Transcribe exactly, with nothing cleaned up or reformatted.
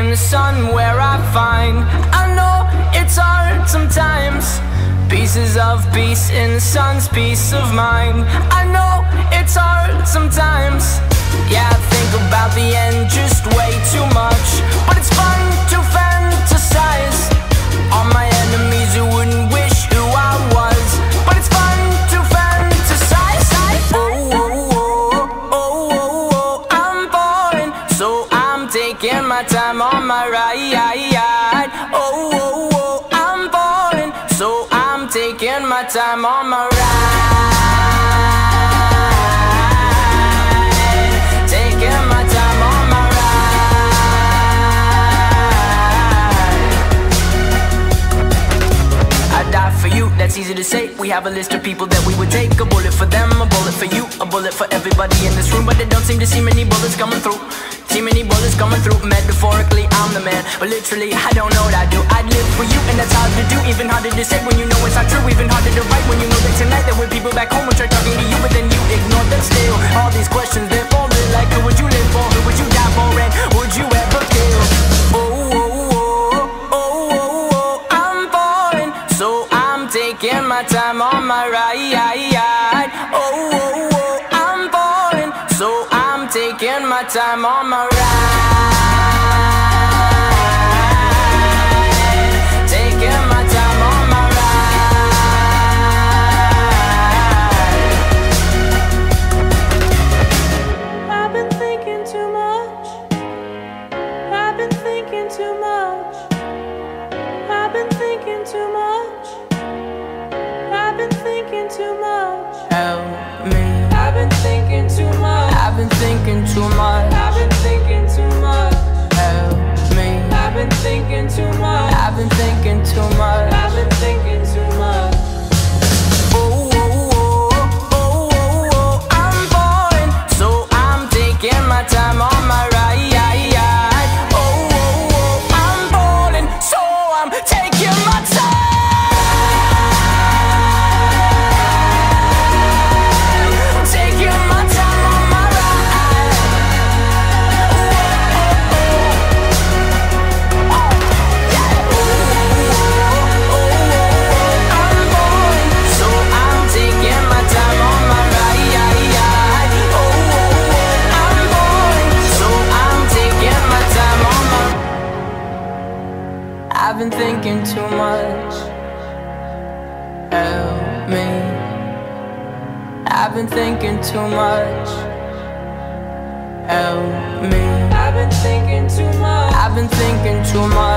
in the sun where I find, I know it's hard sometimes, pieces of peace in the sun's peace of mind. I know it's hard sometimes. Yeah, I think about the end just way too much, but it's fun to fantasize on my enemies who wouldn't wish who I was. But it's fun to fantasize. Oh, oh, oh, oh, oh, oh, I'm falling, so I'm taking my time on my ride. Oh, oh, oh, I'm falling, so I'm taking my time on my ride. Taking my time on my ride. I die for you, that's easy to say. We have a list of people that we would take. A bullet for them, a bullet for you, a bullet for everybody in this room. But they don't seem to see many bullets coming through. See many bullets coming through. Metaphorically, I'm the man, but literally, I don't know what I do. I'd live for you, and that's hard to do. Even harder to say when you know it's not true. Even harder to write when you know that tonight there were people back home who tried talking to you, but then you ignored them still. All these questions, they're falling like, who would you live for? Who would you die for? And would you ever kill? Oh, oh, oh, oh, oh, oh, I'm falling, so I'm taking my time on my ride. Oh, oh, oh, I'm falling, so I'm taking my time on my ride. Taking my time on my ride. I've been thinking too much. I've been thinking too much. I've been thinking too much. I've been thinking too much. Help me. I've been thinking too much. I've been thinking too much. I've been thinking too much. Help me. I've been thinking too much. I've been thinking too much. I've been thinking too much. Oh, oh, oh, oh, oh, oh, I'm falling, so I'm taking my time on my ride. Oh, oh, oh, I'm falling, so I'm taking my time. Taking my time on my ride. Oh, oh, oh, oh, yeah. Oh, oh, oh, I'm falling, so I'm taking my time on my ride. Oh, oh, oh, I'm falling, so I'm taking my time on my. I've been thinking too much. Help me. I've been thinking too much. Help me. I've been thinking too much. I've been thinking too much.